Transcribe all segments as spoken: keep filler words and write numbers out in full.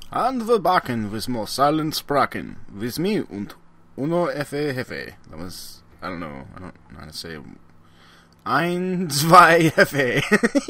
An the Backen with more silent sprachen. With me und uno Efe Hefe. That was, I don't know, I don't know how to say. Ein, zwei Hefe.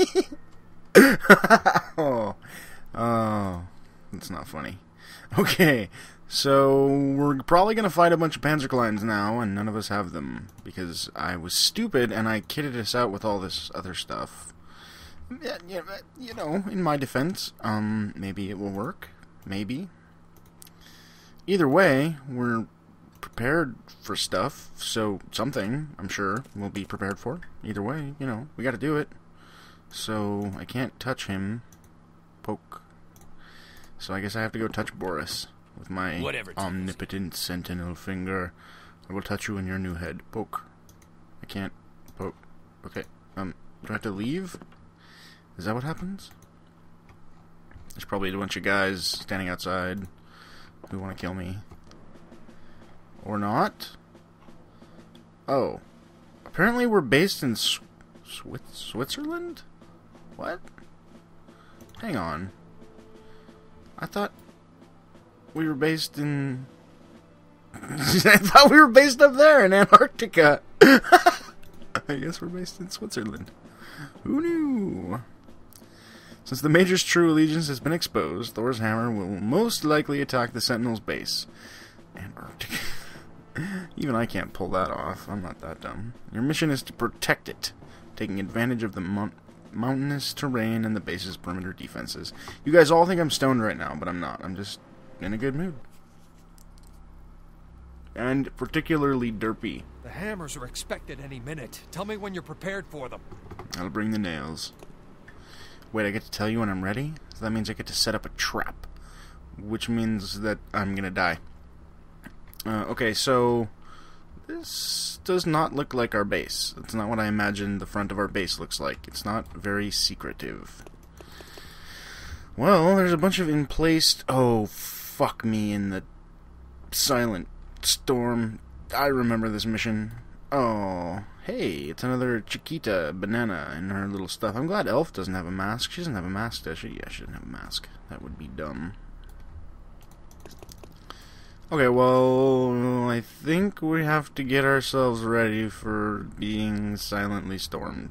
oh, oh, that's not funny. Okay, so we're probably going to fight a bunch of Panzerkleins now, and none of us have them, because I was stupid and I kitted us out with all this other stuff. Yeah, yeah, you know, in my defense, um, maybe it will work. Maybe. Either way, we're prepared for stuff, so something, I'm sure, we'll be prepared for. Either way, you know, we gotta do it. So, I can't touch him. Poke. So I guess I have to go touch Boris with my Whatever, omnipotent sentinel finger. I will touch you in your new head. Poke. I can't poke. Okay. Um, do I have to leave? Is that what happens? There's probably a bunch of guys standing outside who want to kill me. Or not. Oh. Apparently we're based in Sw Swi Switzerland? What? Hang on. I thought we were based in... I thought we were based up there in Antarctica. I guess we're based in Switzerland. Who knew? Since the Major's true allegiance has been exposed, Thor's hammer will most likely attack the Sentinels' base. Antarctica. Even I can't pull that off. I'm not that dumb. Your mission is to protect it, taking advantage of the mon mountainous terrain and the base's perimeter defenses. You guys all think I'm stoned right now, but I'm not. I'm just in a good mood. And particularly derpy. The hammers are expected any minute. Tell me when you're prepared for them. I'll bring the nails. Wait, I get to tell you when I'm ready? So that means I get to set up a trap. Which means that I'm gonna die. Uh, okay, so... This does not look like our base. It's not what I imagined the front of our base looks like. It's not very secretive. Well, there's a bunch of in-placed... Oh, fuck me in the silent storm. I remember this mission. Oh, hey, it's another Chiquita banana in her little stuff. I'm glad Elf doesn't have a mask. She doesn't have a mask, does she? Yeah, she doesn't have a mask. That would be dumb. Okay, well, I think we have to get ourselves ready for being silently stormed.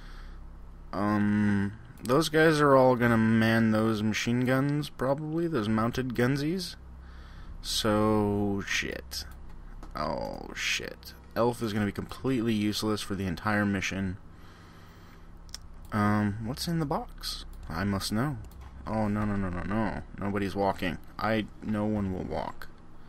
Um, those guys are all gonna man those machine guns, probably, those mounted gunsies. So, shit. Oh, shit. Elf is gonna be completely useless for the entire mission. Um, what's in the box? I must know. Oh, no, no, no, no, no. Nobody's walking. I, no one will walk.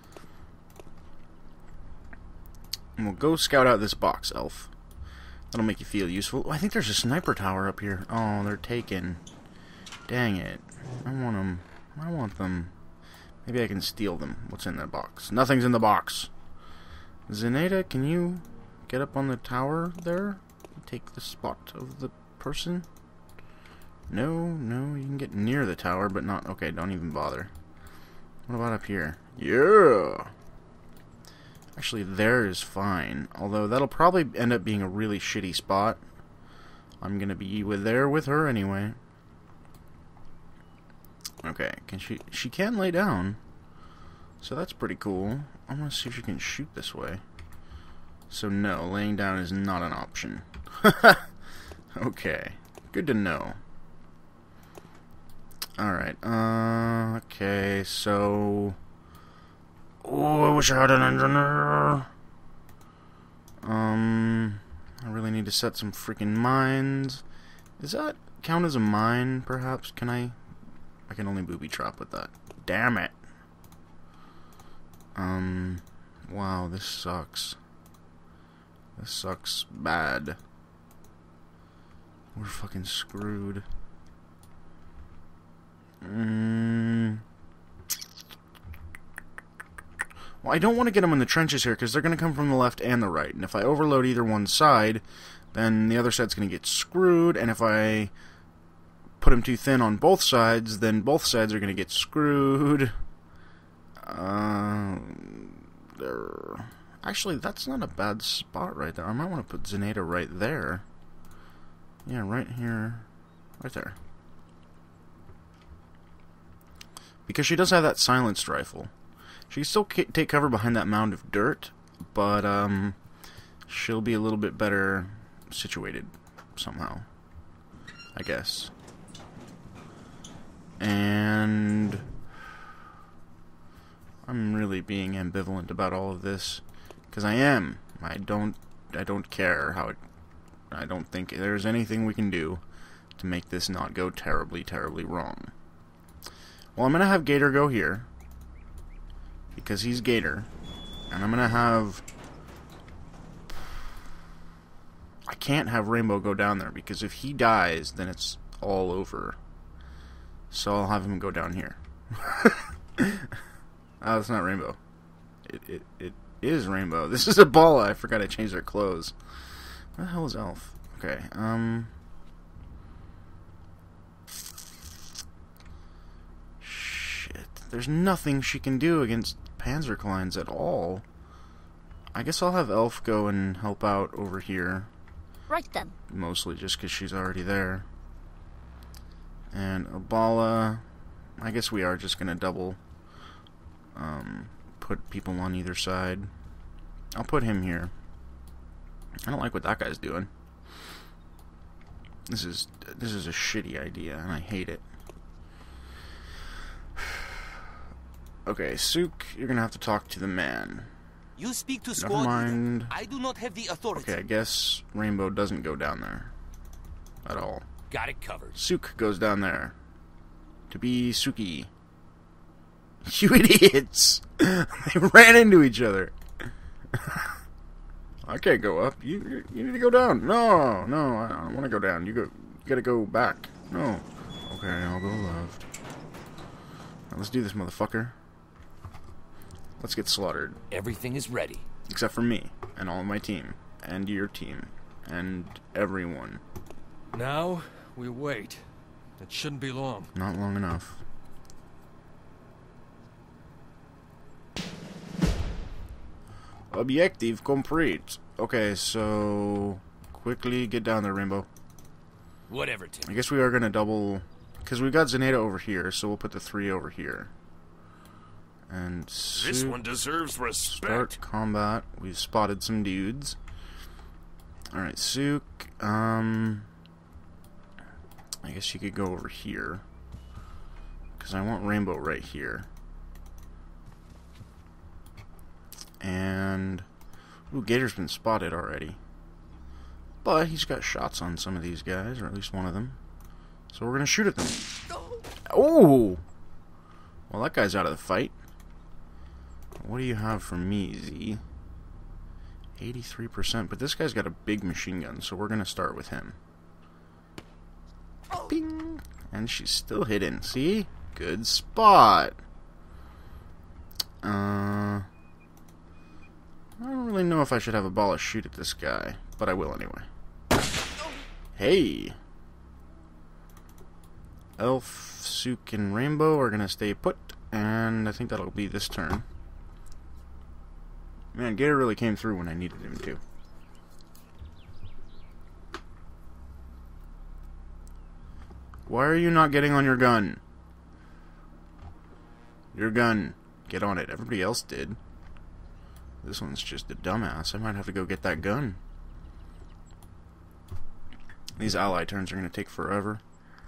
And we'll go scout out this box, Elf. That'll make you feel useful. Oh, I think there's a sniper tower up here. Oh, they're taken. Dang it. I want them. I want them. Maybe I can steal them. What's in that box? Nothing's in the box. Zenata, can you get up on the tower there? Take the spot of the person? No, no, you can get near the tower, but not... Okay, don't even bother. What about up here? Yeah! Actually, there is fine. Although, that'll probably end up being a really shitty spot. I'm gonna be with there with her anyway. Okay, can she... She can lay down. So that's pretty cool. I'm gonna see if she can shoot this way. So no, laying down is not an option. Okay, good to know. Alright, uh... okay, so... Oh, I wish I had an engineer. Um, I really need to set some freaking mines. Does that count as a mine, perhaps? Can I... I can only booby trap with that. Damn it. Um, wow, this sucks. This sucks bad. We're fucking screwed. Mm. Well, I don't want to get them in the trenches here, because they're going to come from the left and the right. And if I overload either one side, then the other side's going to get screwed. And if I put them too thin on both sides, then both sides are going to get screwed. Uh, there. Actually, that's not a bad spot right there. I might want to put Zenata right there. Yeah, right here. Right there. Because she does have that silenced rifle. She can still take cover behind that mound of dirt, but um, she'll be a little bit better situated somehow, I guess. And I'm really being ambivalent about all of this, because I am. I don't. I don't care how it. I don't think there's anything we can do to make this not go terribly, terribly wrong. Well, I'm gonna have Gator go here because he's Gator, and I'm gonna have. I can't have Rainbow go down there because if he dies, then it's all over. So I'll have him go down here. Oh, it's not Rainbow. It, it, it is Rainbow. This is Ebola. I forgot I changed their clothes. What the hell is Elf? Okay, um... shit. There's nothing she can do against Panzerkleins at all. I guess I'll have Elf go and help out over here. Right then. Mostly just because she's already there. And Ebola... I guess we are just going to double... Um, put people on either side. I'll put him here. I don't like what that guy's doing. This is this is a shitty idea, and I hate it. Okay, Sook, you're gonna have to talk to the man. You speak to Never squad. mind. I do not have the authority. Okay, I guess Rainbow doesn't go down there at all. Got it covered. Sook goes down there to be Suki. You idiots! They ran into each other. I can't go up. You you need to go down. No, no, I don't want to go down. You go. You gotta go back. No. Okay, I'll go left. Now, let's do this, motherfucker. Let's get slaughtered. Everything is ready. Except for me and all of my team and your team and everyone. Now we wait. It shouldn't be long. Not long enough. Objective complete. Okay, so quickly get down there, Rainbow. Whatever, Tim. I guess we are gonna double, because we got Zaneta over here, so we'll put the three over here. And This one deserves respect. Start combat. We've spotted some dudes. All right, Sook. Um, I guess you could go over here, because I want Rainbow right here. And ooh, Gator's been spotted already. But he's got shots on some of these guys, or at least one of them. So we're gonna shoot at them. Oh! Well, that guy's out of the fight. What do you have for me, Z? eighty-three percent, but this guy's got a big machine gun, so we're gonna start with him. Bing! And she's still hidden. See? Good spot. Uh... I don't really know if I should have a ball shoot at this guy, but I will anyway. Hey! Elf, Sook, and Rainbow are gonna stay put, and I think that'll be this turn. Man, Gator really came through when I needed him to. Why are you not getting on your gun? Your gun. Get on it. Everybody else did. This one's just a dumbass. I might have to go get that gun. These ally turns are going to take forever.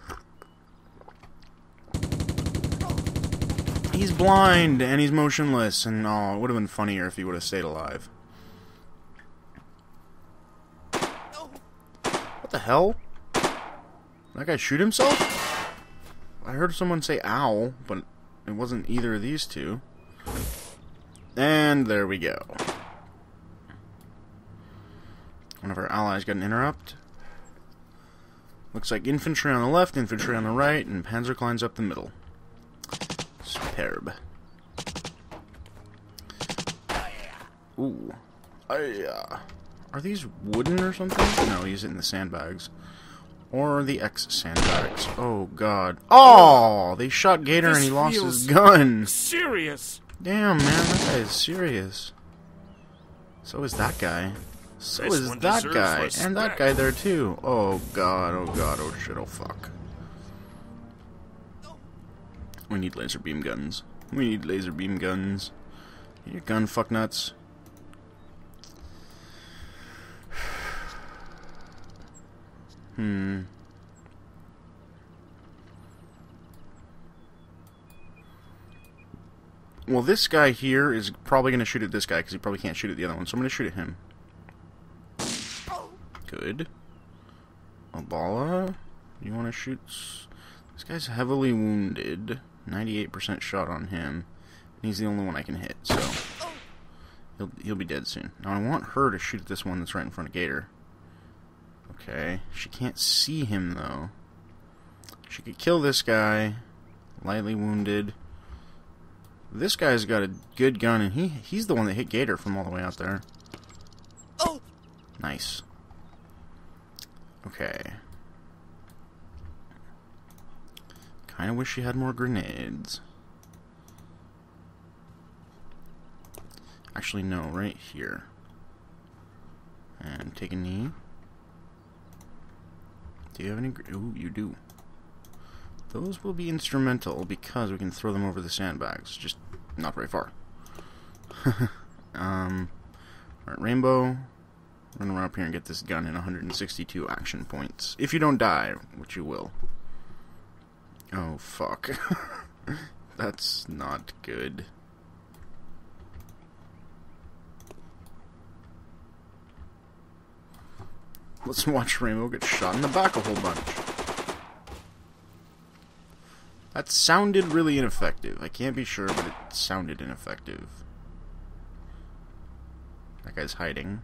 He's blind, and he's motionless, and oh, it would have been funnier if he would have stayed alive. What the hell? Did that guy shoot himself? I heard someone say ow, but it wasn't either of these two. And there we go. One of our allies got an interrupt. Looks like infantry on the left, infantry on the right, and Panzerkleins up the middle. Superb. Ooh. Uh, are these wooden or something? No, he's in the sandbags. Or the X-sandbags. Oh, God. Oh! They shot Gator This and he lost feels his gun. Serious. Damn, man, that guy is serious. So is that guy. So This is one that deserves guy. respect. And that guy there, too. Oh, God, oh, God, oh, shit, oh, fuck. We need laser beam guns. We need laser beam guns. Get your gun, fuck nuts. Hmm. Well, this guy here is probably going to shoot at this guy because he probably can't shoot at the other one. So I'm going to shoot at him. Good. Obala, you want to shoot? This guy's heavily wounded. ninety-eight percent shot on him. He's the only one I can hit, so he'll he'll be dead soon. Now I want her to shoot at this one that's right in front of Gator. Okay, she can't see him though. She could kill this guy, lightly wounded. This guy's got a good gun, and he he's the one that hit Gator from all the way out there. Oh, nice. Okay. Kinda wish she had more grenades. Actually, no, right here. And take a knee. Do you have any? Ooh, you do. Those will be instrumental because we can throw them over the sandbags. Just not very far. um, alright, Rainbow. We're gonna run up here and get this gun in one hundred sixty-two action points. If you don't die, which you will. Oh, fuck. That's not good. Let's watch Rainbow get shot in the back a whole bunch. That sounded really ineffective. I can't be sure, but it sounded ineffective. That guy's hiding.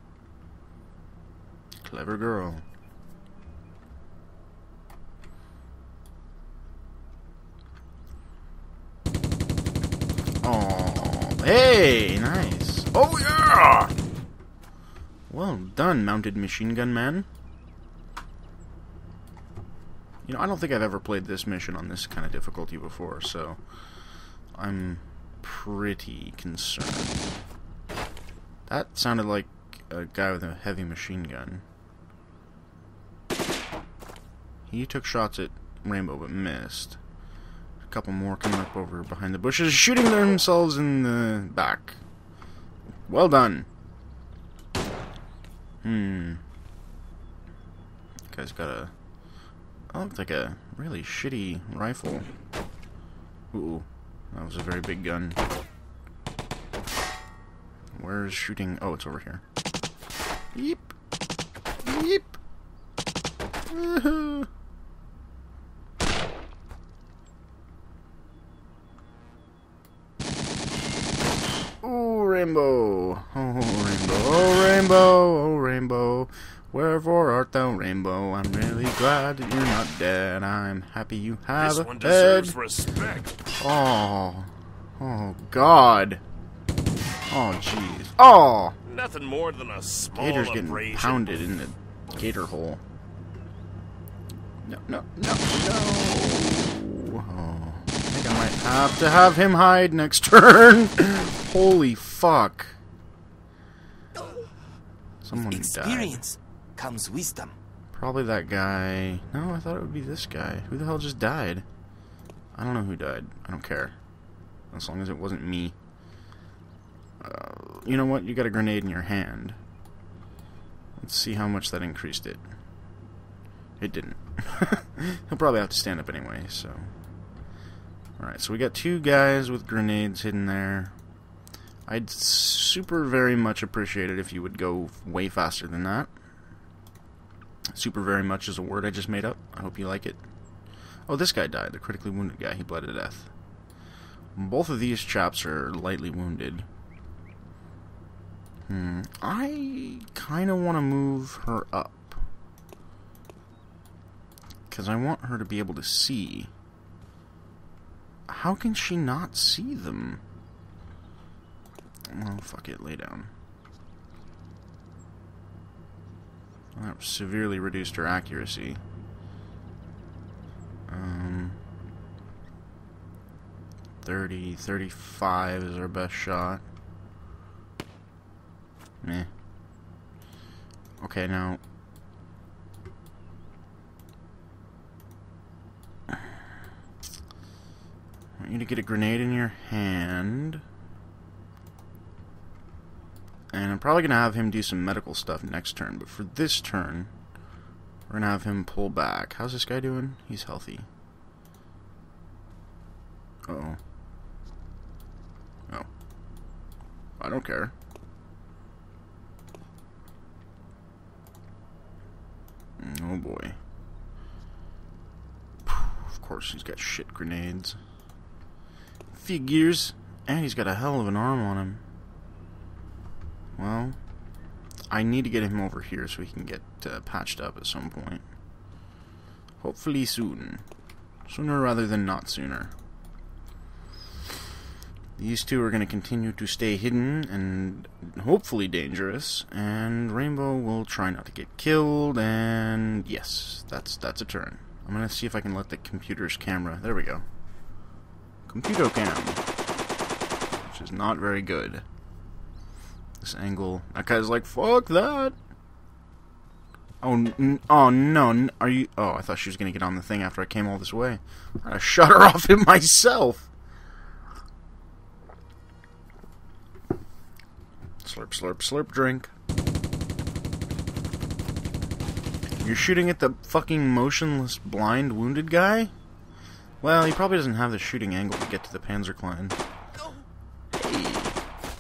Clever girl. Oh, hey, nice. Oh yeah! Well done, mounted machine gun man. You know, I don't think I've ever played this mission on this kind of difficulty before, so I'm pretty concerned. That sounded like a guy with a heavy machine gun. He took shots at Rainbow but missed. A couple more coming up over behind the bushes, shooting themselves in the back. Well done. Hmm. Guy's got a... That looked like a really shitty rifle. Ooh, that was a very big gun. Where's shooting? Oh, it's over here. Yeep. Yeep. Woohoo. Ooh, Rainbow. Oh, Rainbow. Oh, Rainbow. Oh, Rainbow. Wherefore art thou, Rainbow? I'm really glad that you're not dead. I'm happy you have This a one head. deserves respect. Oh. Oh, God. Oh, jeez. Oh! Nothing more than a small Gator's getting abrasion. pounded in the gator hole. No, no, no, no. Oh. I think I might have to have him hide next turn. Holy fuck. Someone died. experience comes wisdom. Probably that guy. No, I thought it would be this guy. Who the hell just died? I don't know who died. I don't care. As long as it wasn't me. Uh, you know what? You got a grenade in your hand. Let's see how much that increased it. It didn't. He'll probably have to stand up anyway, so... Alright, so we got two guys with grenades hidden there. I'd super very much appreciate it if you would go way faster than that. Super very much is a word I just made up. I hope you like it. Oh, this guy died. The critically wounded guy. He bled to death. Both of these chaps are lightly wounded. Hmm. I kind of want to move her up. Because I want her to be able to see. How can she not see them? Well, fuck it. Lay down. That severely reduced her accuracy. Um... thirty, thirty-five is our best shot. Meh. Okay, now... you to get a grenade in your hand. And I'm probably going to have him do some medical stuff next turn, but for this turn, we're going to have him pull back. How's this guy doing? He's healthy. Uh-oh. Oh. I don't care. Oh boy. Of course he's got shit grenades. Figures. And he's got a hell of an arm on him. Well, I need to get him over here so he can get uh, patched up at some point. Hopefully soon. Sooner rather than not sooner. These two are going to continue to stay hidden and hopefully dangerous, and Rainbow will try not to get killed, and yes, that's that's a turn. I'm going to see if I can let the computer's camera... There we go. Computer cam. Which is not very good. This angle... That guy's like, fuck that! Oh, n oh no, n are you... Oh, I thought she was going to get on the thing after I came all this way. I shut her off it myself! Slurp, slurp, slurp, drink. You're shooting at the fucking motionless, blind, wounded guy? Well, he probably doesn't have the shooting angle to get to the Panzerklein. Hey.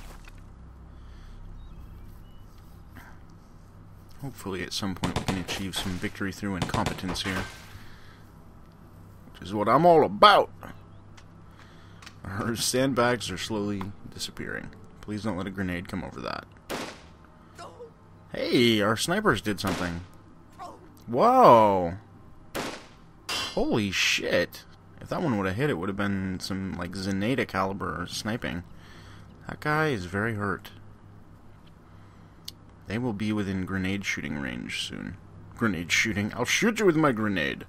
Hopefully at some point we can achieve some victory through incompetence here. Which is what I'm all about! Our sandbags are slowly disappearing. Please don't let a grenade come over that. Hey, our snipers did something. Whoa! Holy shit! If that one would have hit, it would have been some, like, Zenata caliber sniping. That guy is very hurt. They will be within grenade shooting range soon. Grenade shooting? I'll shoot you with my grenade!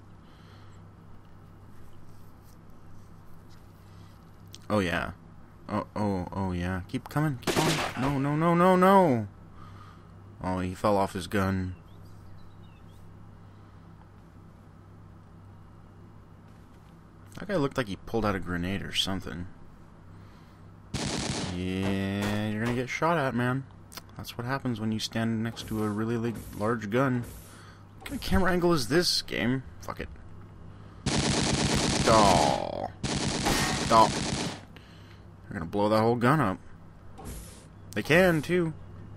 Oh, yeah. Oh, oh, oh, yeah. Keep coming, keep on. No, no, no, no, no! Oh, he fell off his gun. That guy looked like he pulled out a grenade or something. Yeah, you're gonna get shot at, man. That's what happens when you stand next to a really large gun. What kind of camera angle is this, game? Fuck it. Oh. Oh. They're gonna blow that whole gun up. They can, too.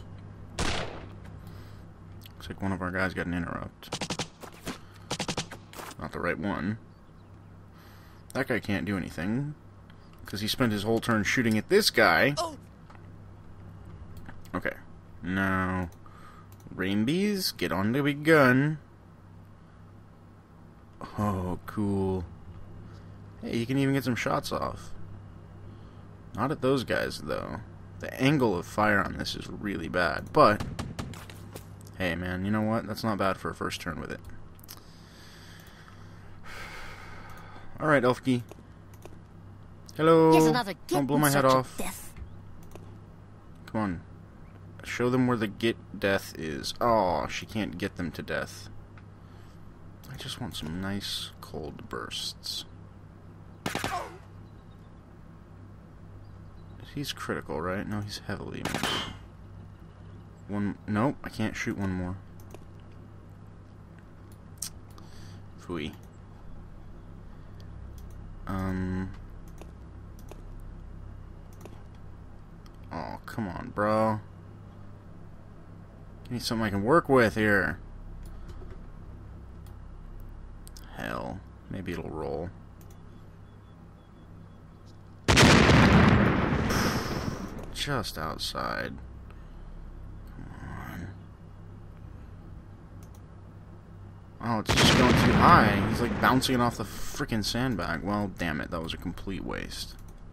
Looks like one of our guys got an interrupt. Not the right one. That guy can't do anything. Because he spent his whole turn shooting at this guy. Okay. Now, Rainbees, get on the big gun. Oh, cool. Hey, you can even get some shots off. Not at those guys, though. The angle of fire on this is really bad, but... Hey, man, you know what? That's not bad for a first turn with it. Alright, Elfkey. Hello! Here's another git Don't blow in my head search of off. death. Come on. Show them where the get death is. Oh, she can't get them to death. I just want some nice cold bursts. He's critical, right? No, he's heavily wounded. One. Nope, I can't shoot one more. Phooey. Um. Oh, come on, bro. Give me something I can work with here. Hell. Maybe it'll roll. Just outside. Come on. Oh, it's just going too high. He's like bouncing it off the freaking sandbag. Well, damn it. That was a complete waste.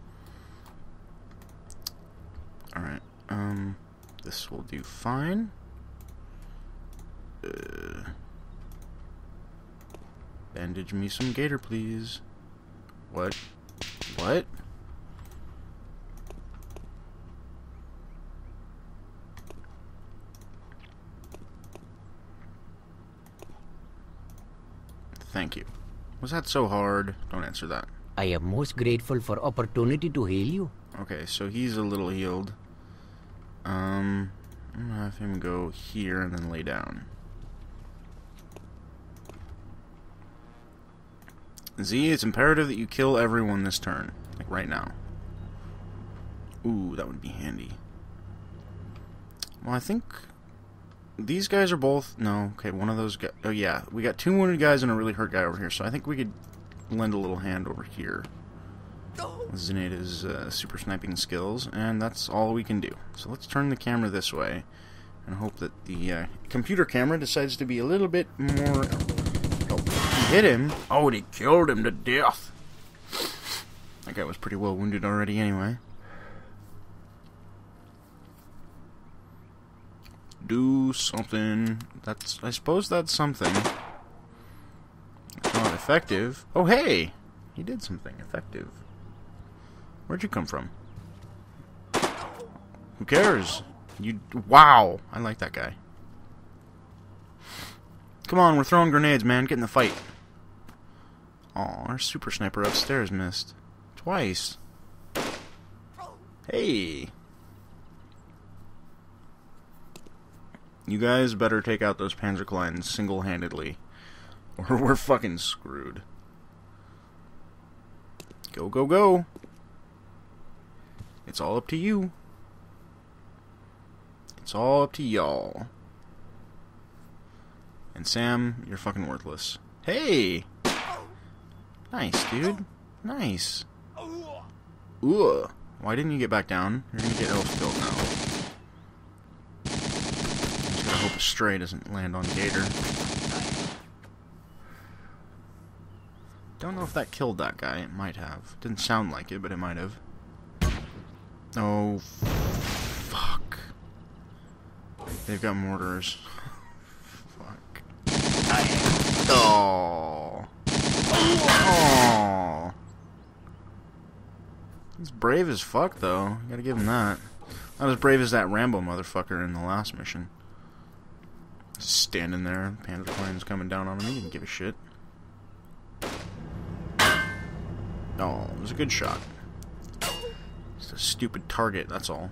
Alright. Um, this will do fine. Uh, bandage me some gator, please. What? What? Thank you. Was that so hard? Don't answer that. I am most grateful for opportunity to heal you. Okay, so he's a little healed. Um, I'm gonna have him go here and then lay down. Z, it's imperative that you kill everyone this turn. Like right now. Ooh, that would be handy. Well, I think these guys are both... No, okay, one of those guys... Oh, yeah. We got two wounded guys and a really hurt guy over here, so I think we could lend a little hand over here. Zenaita's uh, super sniping skills, and that's all we can do. So let's turn the camera this way and hope that the uh, computer camera decides to be a little bit more... Oh, he hit him. Oh, and he killed him to death. That guy was pretty well wounded already anyway. Do something. That's, I suppose that's something. It's not effective. Oh, hey! He did something effective. Where'd you come from? Who cares? You... Wow! I like that guy. Come on, we're throwing grenades, man. Get in the fight. Aw, our super sniper upstairs missed. Twice. Hey! You guys better take out those Panzerkleins single-handedly, or we're fucking screwed. Go, go, go! It's all up to you. It's all up to y'all. And Sam, you're fucking worthless. Hey! Nice, dude. Nice. Ugh. Why didn't you get back down? You're gonna get elf killed now. I hope a stray doesn't land on Gator. Don't know if that killed that guy. It might have. Didn't sound like it, but it might have. Oh, fuck. They've got mortars. Fuck. Oh. Oh. He's brave as fuck, though. You gotta give him that. Not as brave as that Rambo motherfucker in the last mission. Just standing there, Panzerklein's coming down on him. He didn't give a shit. Oh, it was a good shot. Just a stupid target, that's all.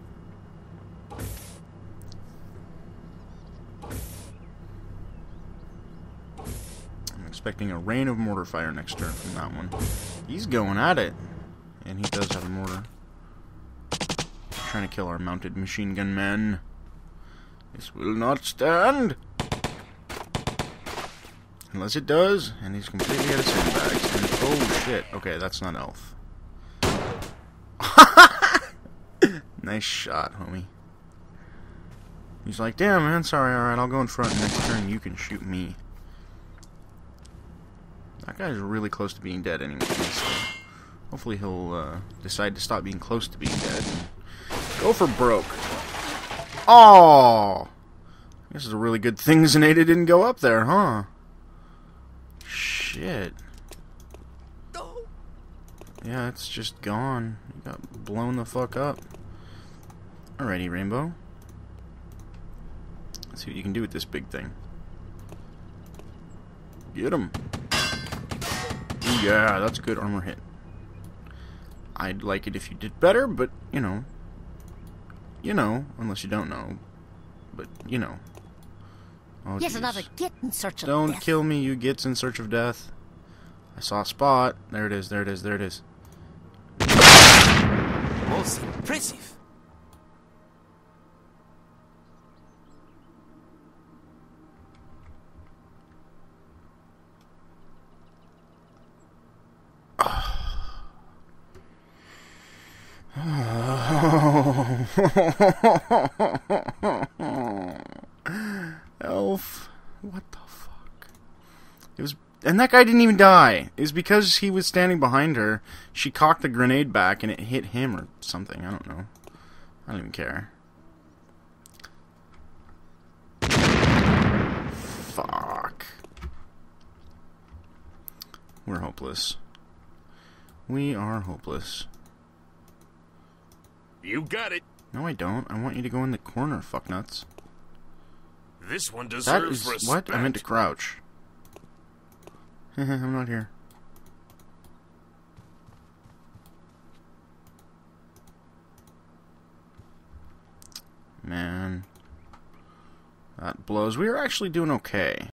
I'm expecting a rain of mortar fire next turn from that one. He's going at it. And he does have a mortar. Trying to kill our mounted machine gun men. This will not stand. Unless it does, and he's completely out of sandbags. And oh shit. Okay, that's not elf. Nice shot, homie. He's like, damn man, sorry, alright, I'll go in front. Next turn you can shoot me. That guy's really close to being dead anyway, so hopefully he'll uh, decide to stop being close to being dead and go for broke. Oh, this is a really good thing Zenaita didn't go up there, huh? Shit. Yeah, it's just gone. You got blown the fuck up. Alrighty, Rainbow. Let's see what you can do with this big thing. Get him. Ooh, yeah, that's a good armor hit. I'd like it if you did better, but, you know. You know, unless you don't know. But, you know. Oh, Yet geez. another git in search of Don't death. kill me, you gits in search of death. I saw a spot. There it is, there it is, there it is. Most impressive. Elf. What the fuck? It was, and that guy didn't even die. It was because he was standing behind her. She cocked the grenade back and it hit him or something. I don't know. I don't even care. Fuck. We're hopeless. We are hopeless. You got it. No, I don't. I want you to go in the corner, fucknuts. This one That deserves is respect. what? I meant to crouch. I'm not here. Man. That blows. We are actually doing okay.